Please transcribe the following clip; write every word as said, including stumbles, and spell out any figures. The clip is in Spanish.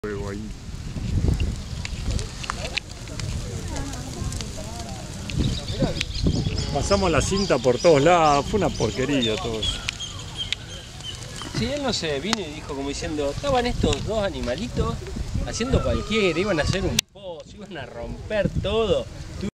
Ahí. Pasamos la cinta por todos lados, fue una porquería todo eso. Sí, él no sé, vino y dijo como diciendo, estaban estos dos animalitos haciendo cualquiera, iban a hacer un pozo, iban a romper todo.